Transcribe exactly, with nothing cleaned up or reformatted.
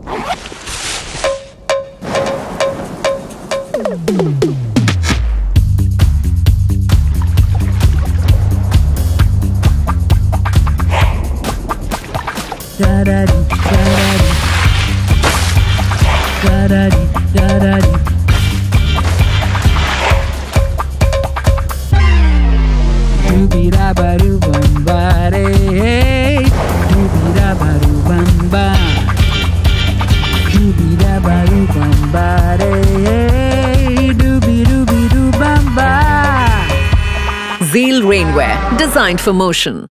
Da-da-dee, da-da-dee. Da-da-dee, da-da-dee. Dooby-da-ba-doo-bum-ba-day. Dooby-da-ba-doo-bum-ba. Dooby-da-ba-doo-bum-ba-day. Dooby-dooby-doo-bum-ba. Zeal Rainwear, designed for motion.